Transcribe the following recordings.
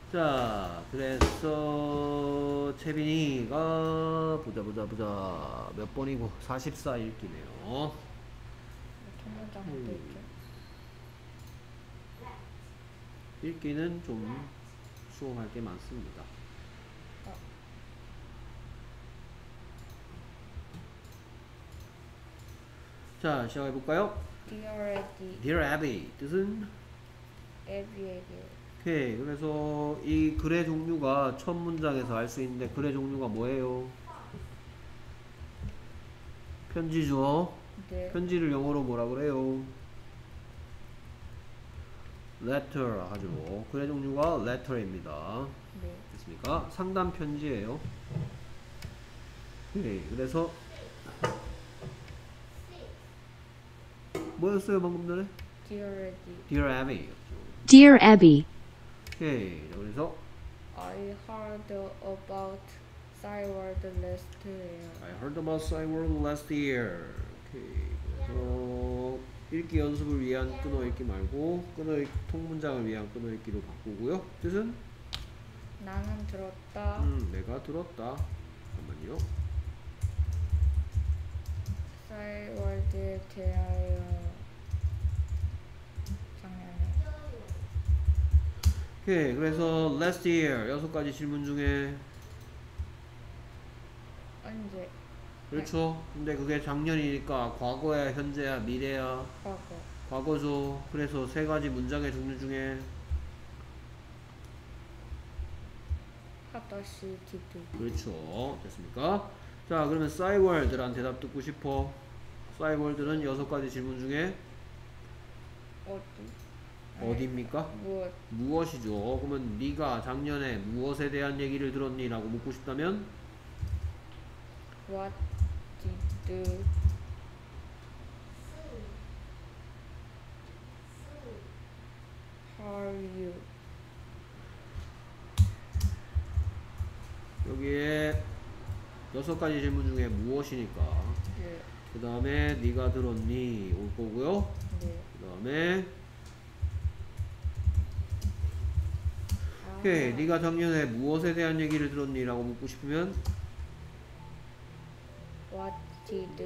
자, 그래서 채빈이가 보자 몇 번이고 44 읽기네요. 첫 문장 어디 있죠? 읽기는 좀 수긍할 게 많습니다. 자, 시작해볼까요? Dear Eddie, Dear Abby 뜻은? 에비에게 오케이. 그래서 이 글의 종류가 첫 문장에서 알 수 있는데 글의 종류가 뭐예요? 편지죠. 네, 편지를 영어로 뭐라 그래요? letter 하죠. 글의 종류가 letter입니다. 네, 됐습니까? 상담 편지예요. 오케이. 그래서 뭐였어요 방금 전에? Dear Eddie, Dear Abby. Dear Abby, 오케이. 자, 그래서 I heard about Cyward last year. I heard about Cyworld last year. 오케이. 그래서 읽기 연습을 위한 끊어 읽기 말고 통문장을 위한 끊어 읽기로 바꾸고요. 뜻은? 나는 들었다. 내가 들었다. 잠깐만요. CyWard에 대하여 작년에 오케이. 그래서 last year 6가지 질문 중에 언제? 그렇죠. 근데 그게 작년이니까 과거야, 현재야, 미래야. 과거. 과거죠. 그래서 3가지 문장의 종류 중에 하다시 디드. 그렇죠. 됐습니까? 자, 그러면 싸이월드란 대답 듣고 싶어. 싸이월드는 6가지 질문 중에 어디? 어디입니까? 무엇? 무엇이죠. 그러면 네가 작년에 무엇에 대한 얘기를 들었니? 라고 묻고 싶다면 What did are you? 여기에 6가지 질문 중에 무엇이니까 네, 그 다음에 네가 들었니? 올 거고요. 네. 그 다음에 오케이. 네가 작년에 무엇에 대한 얘기를 들었니? 라고 묻고 싶으면 What did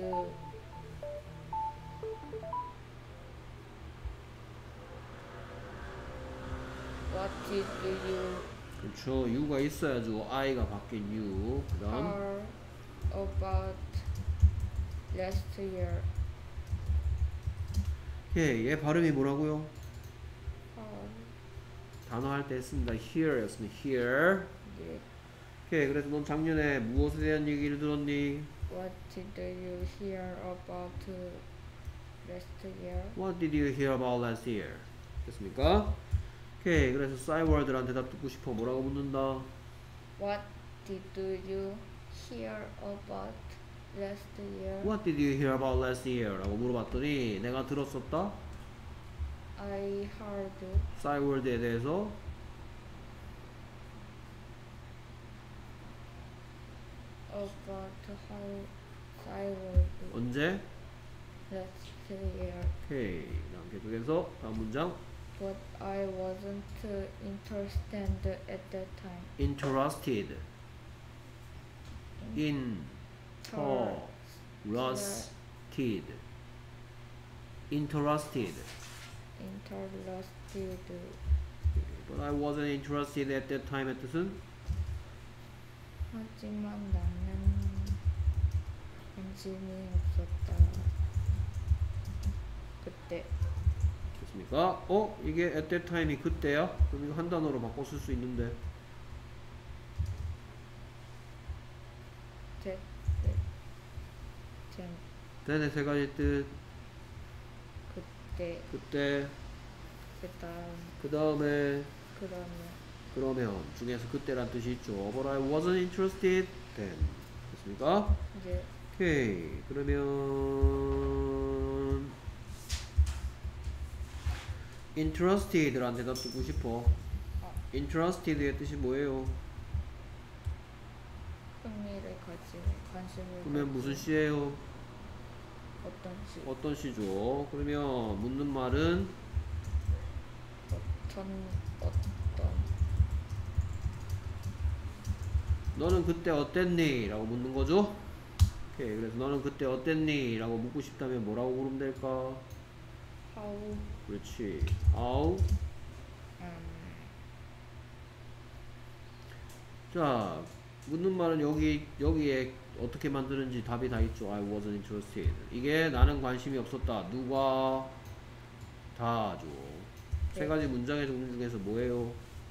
you 그렇죠. you가 있어야죠. I가 바뀐 you. 그 다음 hear about last year? 오케이. 얘 발음이 뭐라고요? Heard. 단어 할 때 했습니다. hear 였습니다. hear. 네. 오케이. 그래서 넌 작년에 무엇에 대한 얘기를 들었니? What did you hear about last year? What did you hear about last year? 됐습니까? 오케이. 그래서 싸이월드란 대답 듣고 싶어. 뭐라고 묻는다? What did you hear about last year? What did you hear about last year? 라고 물어봤더니 내가 들었었다. I heard 싸이월드에 대해서 about how Cyward 언제? last year, 오케이. 다음 계속해서 다음 문장. but I wasn't interested at that time. Interested. Interested. Interested. Interested. But I wasn't interested at that time의 뜻은? 하지만 나는 관심이 없었다. 그때. 됐습니까? 이게 at that time이 그때야? 그럼 이거 한 단어로 바꿔 쓸 수 있는데 제, 제, then의 3가지 뜻 그때. 그때 그 다음. 그 다음에 그러면. 중에서 그때란 뜻이 있죠. But I wasn't interested then. 됐습니까? 이제 오케이. 그러면 interested란 대답 듣고 싶어. interested의 뜻이 뭐예요? 흥미를 가지고 관심을 그러면 가지고. 무슨 시예요? 어떤 시? 어떤 시죠? 그러면 묻는 말은 어떤 너는 그때 어땠니? 라고 묻는 거죠. 오케이. 그래서 너는 그때 어땠니? 라고 묻고 싶다면 뭐라고 물으면 될까? How 그렇지. How? 자, 묻는 말은 여기에 어떻게 만드는지 답이 다 있죠. I wasn't interested. 이게 나는 관심이 없었다. 누가? 다죠. 세 가지 문장의 종류 중에서 뭐예요?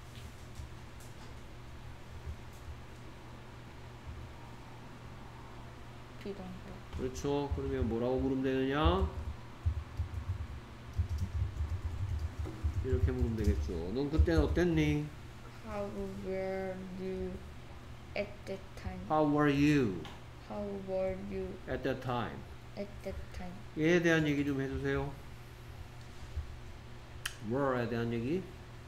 비동사. 그렇죠. 그러면 뭐라고 물으면 되느냐? 이렇게 물으면 되겠죠. 넌 그때는 어땠니? How were you at that time? How were you How were you at that time? at that time? 얘에 대한 얘기 좀 해주세요. were에 대한 얘기.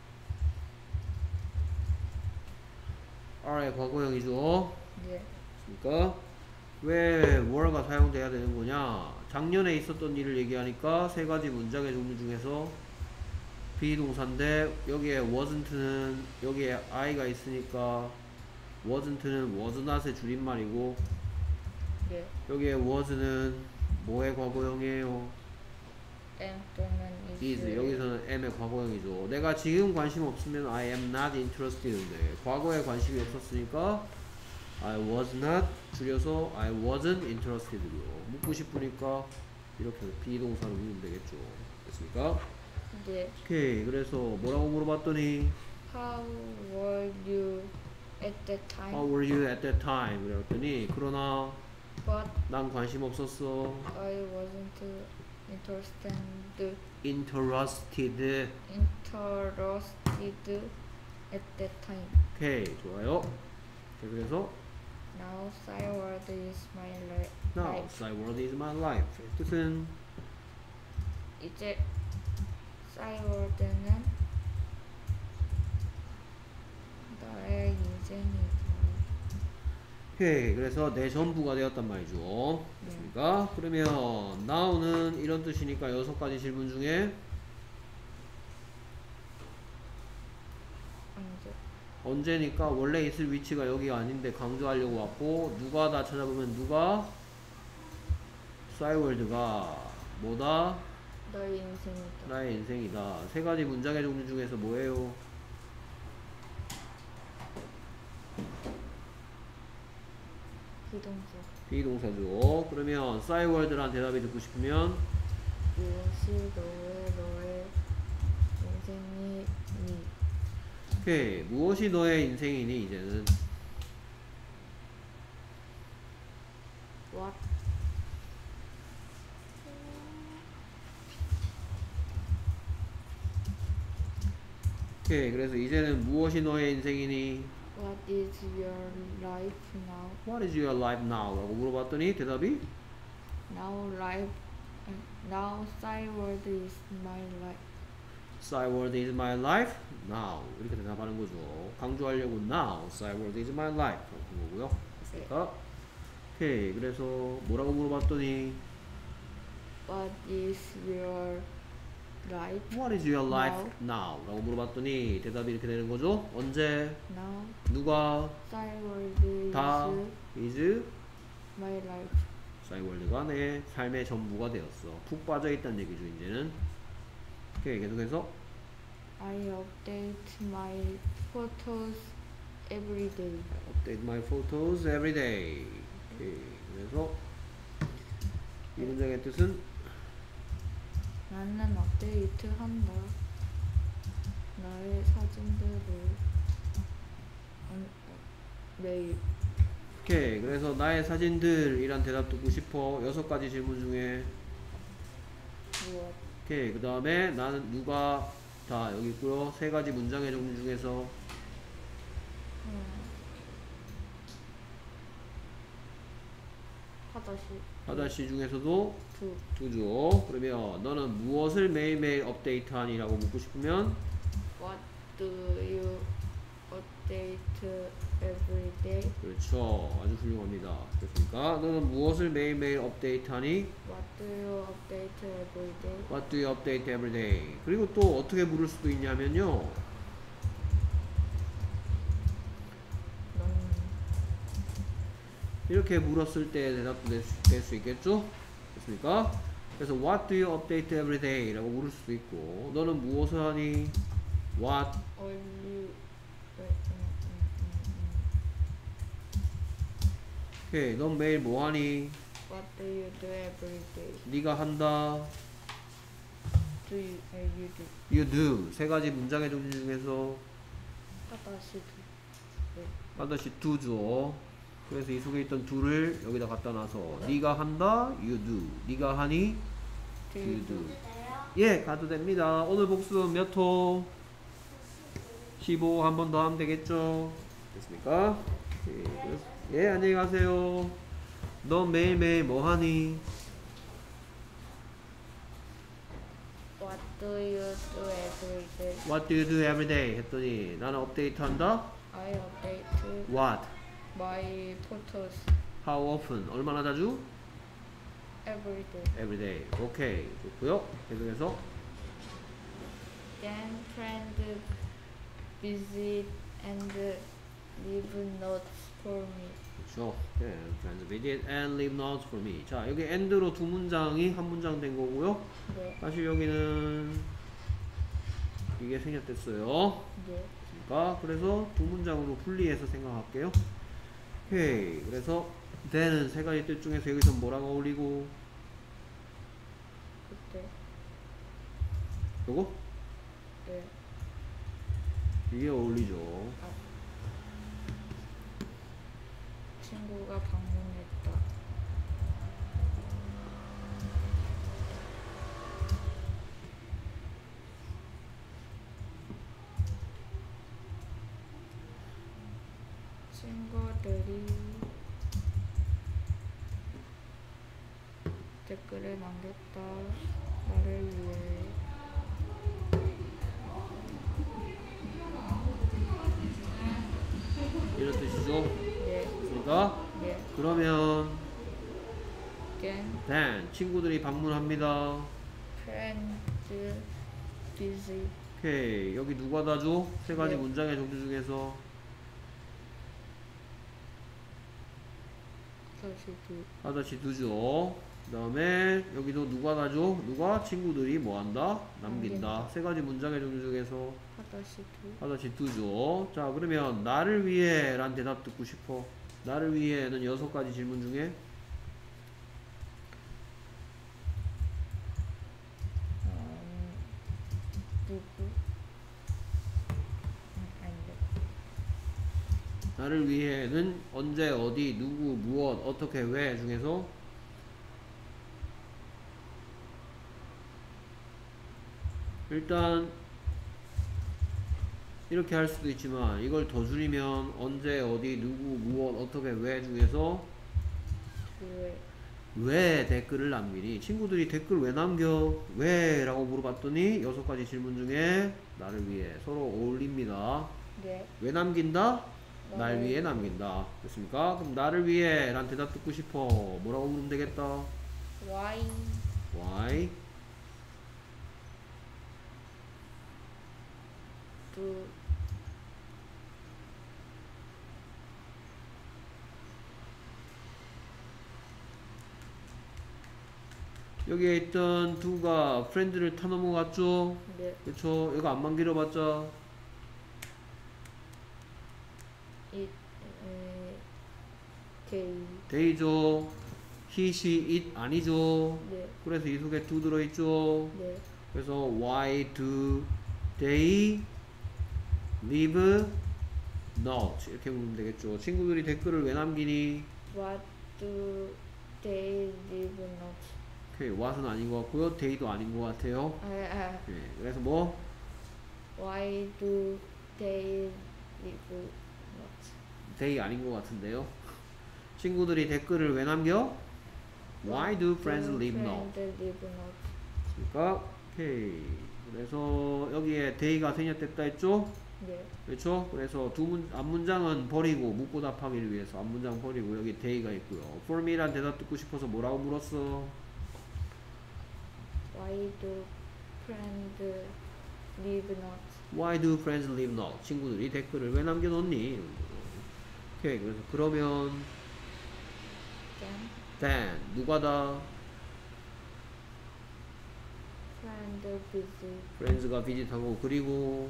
are의 과거형이죠. 네. 그러니까 왜 were가 사용돼야 되는 거냐? 작년에 있었던 일을 얘기하니까 세 가지 문장의 종류 중에서 비동사인데 여기에 wasn't는 여기에 I가 있으니까 wasn't는 was not의 줄임말이고 네. 여기에 was는 뭐의 과거형이에요? am 또는 is. 여기서는 am의 과거형이죠. 내가 지금 관심 없으면 I am not interested인데 과거에 관심이 없었으니까 I was not 줄여서 I wasn't interested고요. 묻고 싶으니까 이렇게 비동사로 묻으면 되겠죠. 됐습니까? 네. 오케이. 그래서 뭐라고 물어봤더니 How were you at that time? How were you at that time? 그랬더니 그러나 But 난 관심 없었어. I wasn't interested interested. at that time. 오케이. 좋아요. 그래서 Now Skyward is my Now, life. Skyward is my life. 뜻은 이제 Skyward는 나의 인생이고. 오케이. 그래서 내 전부가 되었단 말이죠. 됐습니까? 그러면 now는 이런 뜻이니까 6가지 질문 중에 언제니까 원래 있을 위치가 여기가 아닌데 강조하려고 왔고 누가 다 찾아보면 누가? Skyward가 뭐다? 너의 인생이다. 나의 인생이다. 세 가지 문장의 종류 중에서 뭐예요? 비동사. 비동사죠. 그러면 Skyward란 대답이 듣고 싶으면 무엇이 너의 인생이니? 오케이. 무엇이 너의 인생이니? 이제는 What 오케이. 그래서 이제는 무엇이 너의 인생이니? What is your life now? What is your life now? 라고 물어봤더니 대답이 Now Skyward is my life. Skyward is my life now. 이렇게 대답하는 거죠. 강조하려고 now Skyward is my life 그런 거고요. 됐습니까? 오케이. 그래서 뭐라고 물어봤더니 What is your life What is your life now? 라고 물어봤더니 대답이 이렇게 되는 거죠. 언제? now? 누가? Skyward 다 is is my life. Skyward가 내 삶의 전부가 되었어. 푹 빠져있다는 얘기죠. 이제는. 오케이. 계속해서 I update my photos every day. Update my photos every day. 오케이. 그래서 이 문장의 뜻은 나는 업데이트한다. 나의 사진들을 매일. 오케이. 그래서 나의 사진들이란 대답 듣고 싶어. 6가지 질문 중에 무엇? 오케이. 그 다음에 나는 누가 다 여기 있고요. 3가지 문장의 종류 중에서 하다시 중에서도 두죠. 그러면 너는 무엇을 매일매일 업데이트하니? 라고 묻고 싶으면 What do you update every day? 그렇죠. 아주 훌륭합니다. 됐습니까? 너는 무엇을 매일매일 업데이트하니? What do you update every day? What do you update every day? 그리고 또 어떻게 물을 수도 있냐면요. 이렇게 물었을 때 대답도 될 수 있겠죠? 됐습니까? 그래서 what do you update every day? 라고 물을 수도 있고 너는 무엇을 하니? what All you 오케이 넌 매일 뭐 하니? What do you do every day? 네가 한다 Do you you do? you do 세 가지 문장의 종류 중에서 하다시 do. 네. 하다시 do죠. 그래서 이 속에 있던 do를 여기다 갖다 놔서 네가 한다 you do 네가 하니 Do you you do do? 예 가도 됩니다. 오늘 복습은 몇 호? 15 한 번 더 하면 되겠죠? 됐습니까? 예 안녕히 가세요. 너 매일매일 뭐 하니? What do you do every day? What do you do every day? 했더니 나는 업데이트 한다 I update What? my photos How often? 얼마나 자주? every day. Every day. 오케이 좋고요. 계속해서 Then friend visit and leave notes for me. 그렇죠. 네, friends visit and leave notes for me. 자, 여기 and로 두 문장이 한 문장 된 거고요. 네. 사실 여기는 이게 생략됐어요. 네. 그러니까 그래서 두 문장으로 분리해서 생각할게요. 오케이. 그래서 then은 세 가지 뜻 중에서 여기서 뭐랑 어울리고 그때. 요거? 네. 이게 어울리죠. 아. 친구가 방문했다. 친구들이 댓글을 남겼다. 나를 위해. 이런 뜻이죠. 네. 그러니까 네. 그러면 Then 친구들이 방문합니다. friend visit. 오케이. 여기 누가 다 줘? 세 가지 네. 문장의 종류 중에서 다시 do. 하다시 두죠. 그 다음에 여기도 누가 다 줘? 누가? 친구들이 뭐 한다? 남긴다. 남긴다. 세 가지 문장의 종류 중에서 하다시 do. 하다시 두죠. 자, 그러면 나를 위해 란 대답 듣고 싶어. 나를 위해는 6가지 질문 중에 누구? 아닌데. 나를 위해는 언제, 어디, 누구, 무엇, 어떻게, 왜 중에서 일단 이렇게 할 수도 있지만 이걸 더 줄이면 언제, 어디, 누구, 무엇, 어떻게, 왜 중에서 왜? 왜 댓글을 남기니? 친구들이 댓글 왜 남겨? 왜? 라고 물어봤더니 6가지 질문 중에 나를 위해 서로 어울립니다. 네. 왜 남긴다? 날 나를 위해 남긴다. 됐습니까? 그럼 나를 위해 란 대답 듣고 싶어. 뭐라고 물으면 되겠다. Why Why? do 여기에 있던 두가 프렌드를 타 넘어갔죠? 네. 그쵸? 이거 안만 길어봤자 it they 데이죠. he, she, it 아니죠? 네. 그래서 이 속에 do 들어있죠? 네. 그래서 why do they leave notes 이렇게 물으면 되겠죠. 친구들이 댓글을 왜 남기니? What do they leave notes? 오케이, what은 아닌 것 같고요. they도 아닌 것 같아요. 네, 그래서 뭐? Why do they leave notes? they 아닌 것 같은데요. 친구들이 댓글을 왜 남겨? Why do friends leave notes? friends leave notes? 그러니까 오케이. 그래서 여기에 they가 생략됐다 했죠? 네. 그렇죠? 그래서 앞문장은 버리고 묻고 답하기를 위해서 앞문장 버리고 여기 they가 있고요. for me란 대답 듣고 싶어서 뭐라고 물었어? Why do friends leave notes? Why do friends leave notes? 친구들이 댓글을 왜 남겨놓니? 오케이. 그래서 그러면 than 누가다? friend visit friends가 visit하고 그리고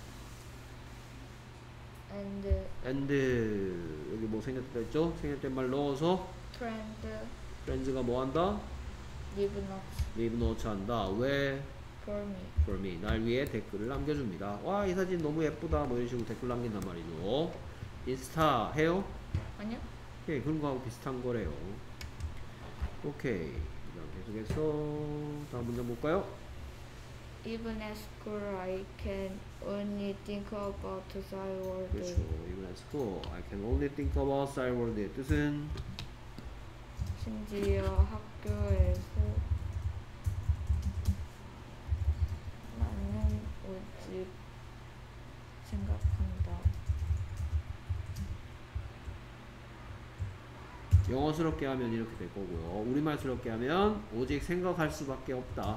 and and 여기 뭐 생겼다 했죠? 생겼던 말 넣어서 friend friends가 뭐 한다? leave notes leave notes 한다. 왜? for me. for me 날 위해 댓글을 남겨줍니다. 와 이 사진 너무 예쁘다 뭐 이런 식으로 댓글 남긴단 말이죠. 인스타 해요? 아니요? 예, 그런 거하고 비슷한 거래요. 오케이. 그다음 계속해서 다음 문장 볼까요? Even at school, I can only think about the cyber 그렇죠. Even at school, I can only think about cyber world의 뜻은 심지어 학교에서 나는 오직 생각한다. 영어스럽게 하면 이렇게 될 거고요. 우리말스럽게 하면 오직 생각할 수밖에 없다.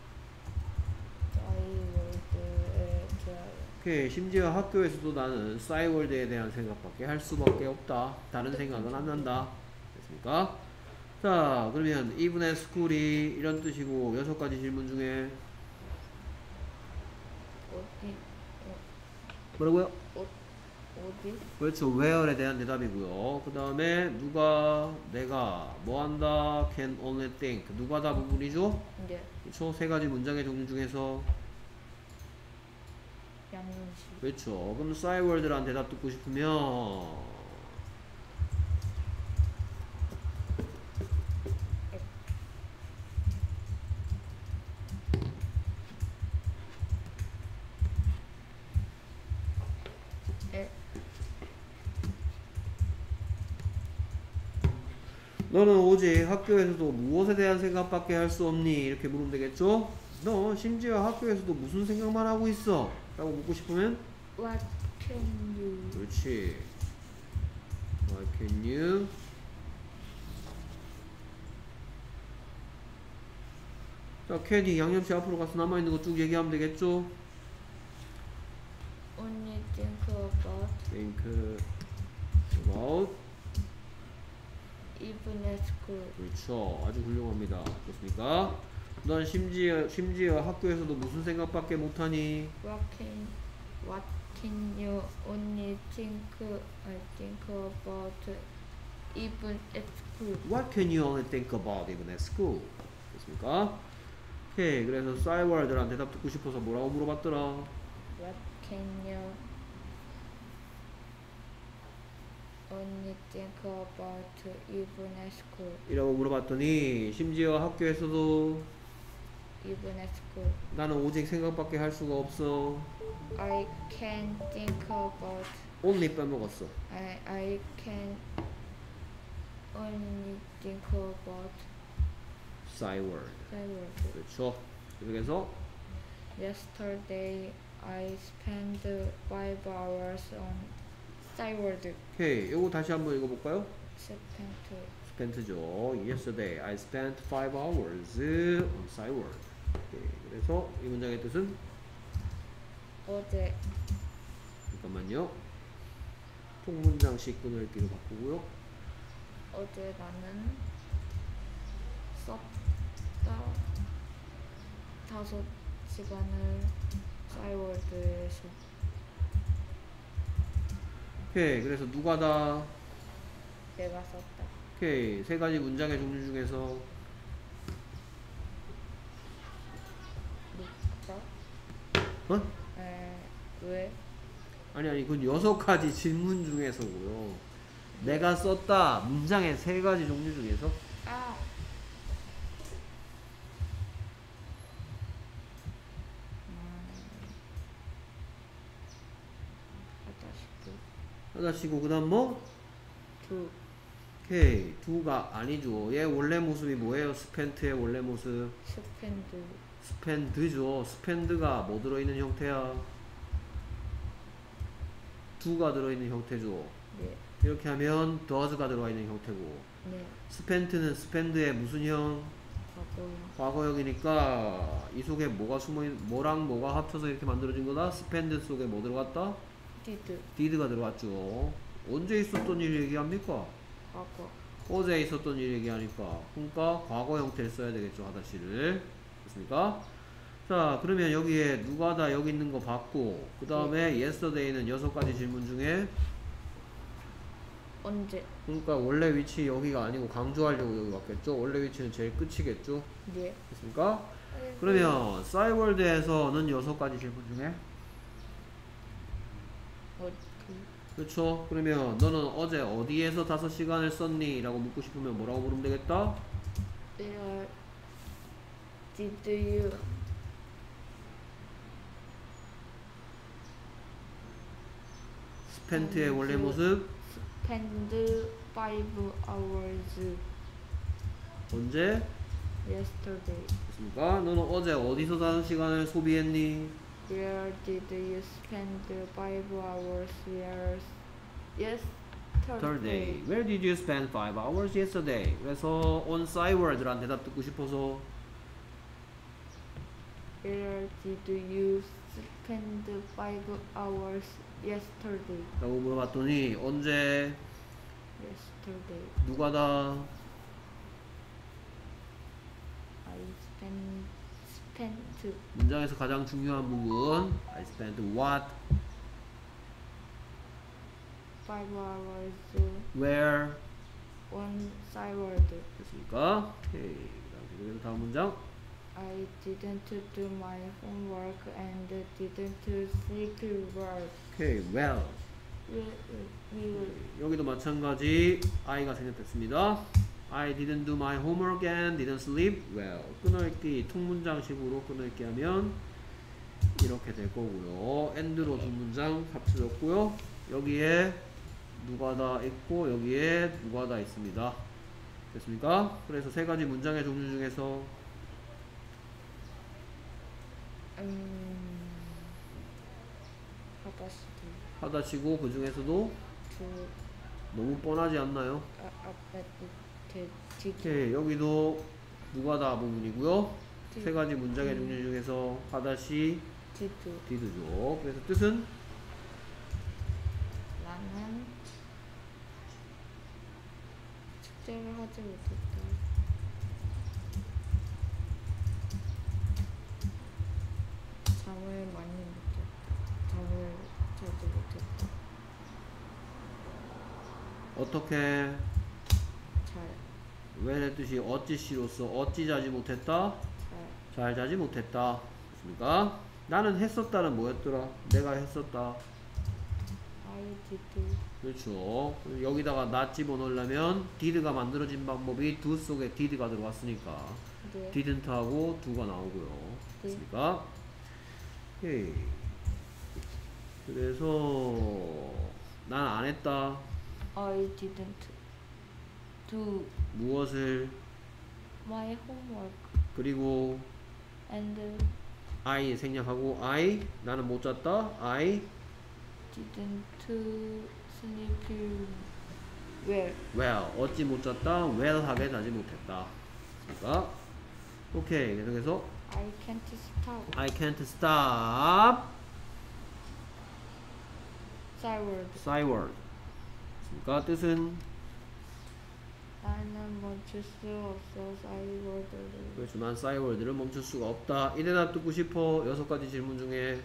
싸이월드에 대하여. 오케이. 심지어 학교에서도 나는 싸이월드에 대한 생각밖에 할 수밖에 없다. 다른 생각은 안 난다. 됐습니까? 자, 그러면 even at school이 이런 뜻이고 6가지 질문 중에 어디? 뭐라고요? 어디? 그렇죠. where에 대한 대답이고요. 그 다음에 누가, 내가, 뭐 한다, can only think. 누가 다 부분이죠? 네. 그렇죠. 3가지 문장의 종류 중에서 양념식. 그렇죠. 그럼 싸이월드란 대답 듣고 싶으면 너는 오직 학교에서도 무엇에 대한 생각밖에 할 수 없니? 이렇게 물으면 되겠죠? 너 심지어 학교에서도 무슨 생각만 하고 있어? 라고 묻고 싶으면 What can you? 그렇지. What can you? 자, can이 양념시 앞으로 가서 남아있는 거 쭉 얘기하면 되겠죠? Only think about think about even at school. 그렇죠. 아주 훌륭합니다. 그렇습니까? 넌 심지어 학교에서도 무슨 생각밖에 못하니? What can you only think about even at school? What can you only think about even at school? 됐습니까? 오케이. 그래서 싸이월드란 대답 듣고 싶어서 뭐라고 물어봤더라? What can you only think about even at school? 이라고 물어봤더니 심지어 학교에서도 Even at school. 나는 오직 생각밖에 할 수가 없어. I can think about only 빼먹었어. I can only think about 싸이월드. cyber. 그렇죠. 그래서 Yesterday I spent 5 hours on cyber. 오케이. 요거 다시 한번 읽어볼까요? Spent spent죠. Yesterday I spent 5 hours on cyber. 오케이. 그래서 이 문장의 뜻은 어제 잠깐만요. 통문장식 끊을기로 바꾸고요. 어제 나는 썼다 5시간을 싸이월드에서. 오케이. 그래서 누가다. 내가 썼다. 오케이. 3가지 문장의 종류 중에서 누가? 어? 왜? 아니 그건 6가지 질문 중에서고요. 내가 썼다 문장의 3가지 종류 중에서 아. 하다시고 그 다음 뭐? 두. 오케이. 두가 아니죠. 얘 원래 모습이 뭐예요? 스펜트의 원래 모습 스펜드. 스펜드죠. 스펜드가 뭐 들어있는 형태야? 두가 들어있는 형태죠. 네. 이렇게 하면 does가 들어가 있는 형태고, 네. 스펜트는 스펜드의 무슨 형? 과거요. 과거형이니까 이 속에 뭐가 뭐랑 뭐가 합쳐서 이렇게 만들어진 거다? 스펜드 속에 뭐 들어갔다? did. did가 들어갔죠. 언제 있었던 일 얘기합니까? 과거. 어제 있었던 일 얘기하니까 그러니까 과거 형태를 써야 되겠죠. 하다시를. 됐습니까? 자 그러면 여기에 누가 다 여기 있는 거 봤고 그 다음에 yesterday는 6가지 질문 중에 언제? 그러니까 원래 위치 여기가 아니고 강조하려고 여기 왔겠죠. 원래 위치는 제일 끝이겠죠. 네. 됐습니까? 그러면 싸이월드에서는 6가지 질문 중에 그렇죠. 그러면 너는 어제 어디에서 5시간을 썼니? 라고 묻고 싶으면 뭐라고 물으면 되겠다? Where did you 스펜트의 원래 모습 spend 5 hours 언제? yesterday? 됐습니까? 너는 어제 어디서 5시간을 소비했니? Where did you spend 5 hours yesterday? Yesterday. Where did you spend 5 hours yesterday? 그래서 on 싸이월드란 대답 듣고 싶어서 Where did you spend 5 hours yesterday? 라고 물어봤더니 언제 Yesterday. 누가 다 I spent 문장에서 가장 중요한 부분 I spent what 5 hours where on Skyward. 됐습니까? 오케이. 그다음 다음 문장 I didn't do my homework and didn't sleep well. 오케이 well 여기도 마찬가지 I가 생략됐습니다. I didn't do my homework and didn't sleep well. 끊어읽기 통문장식으로 끊어읽기 하면 이렇게 될 거고요. and로 두 문장 합쳐졌고요. 여기에 누가 다 있고 여기에 누가 다 있습니다. 됐습니까? 그래서 세 가지 문장의 종류 중에서 하다시고 그 중에서도 너무 뻔하지 않나요? 오케이, 여기도 누가 다 부분이고요. 세 가지 문장의 종류 중에서 하다시 did죠. 그래서 뜻은 나는 숙제를 하지 못했다. 잠을 많이 못했다. 잠을 자지 못했다. 어떻게 잘, 왜의 뜻이 어찌시로서 어찌 자지 못했다? 잘 자지 못했다. 됐습니까? 나는 했었다는 뭐였더라? 내가 했었다. I did. 그렇죠. 여기다가 not 집어넣으려면 did가 만들어진 방법이 do 속에 did가 들어왔으니까 네. didn't 하고 do가 나오고요. 네. 됐습니까? 오케이. 그래서 난 안 했다. I didn't do 무엇을 my homework 그리고 and I 생략하고 I 나는 못 잤다. I didn't sleep well. well 어찌 못 잤다. well하게 자지 못했다. 됐습니까? 오케이. 계속해서 I can't stop. I can't stop Skyward. Skyward. 됐습니까? 뜻은 나는 멈출 수 없어 Skyward를. 그렇죠. 난 Skyward를 멈출 수가 없다. 이 대답 듣고 싶어. 6가지 질문 중에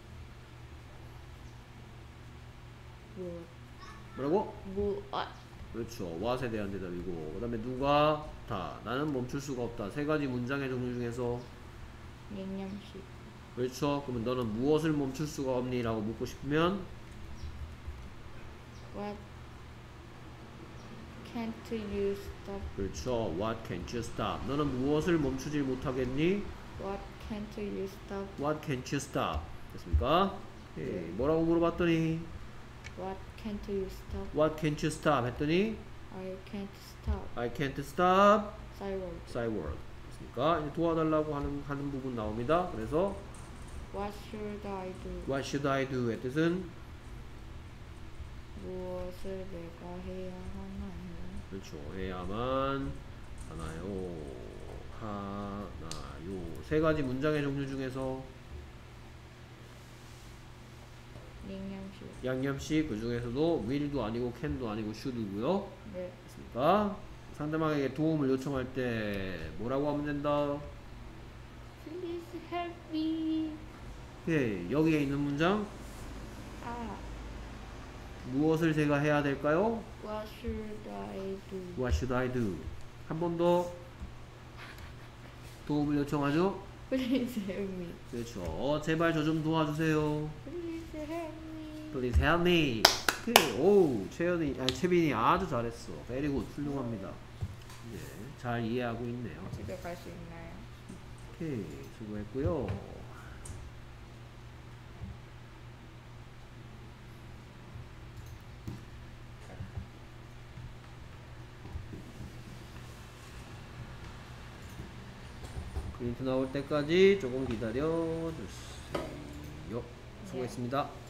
뭐라고? 그렇죠. what에 대한 대답이고 그 다음에 누가 다 나는 멈출 수가 없다. 세 가지 문장의 종류 중에서 양념식. 그렇죠. 그러면 너는 무엇을 멈출 수가 없니? 라고 묻고 싶으면 What can't you stop? 그렇죠. What can't you stop? 너는 무엇을 멈추지 못하겠니? What can't you stop? What can't you stop? 됐습니까? 오케이. 뭐라고 물어봤더니 What can't you stop? What can't you stop? 했더니 I can't stop. I can't stop Skyward. Skyward. 됐습니까? 이제 도와달라고 하는 부분 나옵니다. 그래서 What should I do? What should I do의 뜻은 무엇을 내가 해야 하나요? 그렇죠. 해야만 하나요. 세 가지 문장의 종류 중에서 양념식. 양념식 그 중에서도 will도 아니고 can도 아니고 should고요. 네. 됐습니까? 상대방에게 도움을 요청할 때 뭐라고 하면 된다? Please help me. 오케이. 여기에 있는 문장 아, 무엇을 제가 해야 될까요? what should I do? What should I do? 한 번 더 도움을 요청하죠? Please help me. 그렇죠. 제발 저 좀 도와주세요. Please help me. Please help me. 오케이. 오, 채빈이 아주 잘했어. Very good. 훌륭합니다. 네, 잘 이해하고 있네요. 집에 갈 수 있나요? 오케이. 수고했고요. 프린트 나올 때까지 조금 기다려 주세요. 수고했습니다.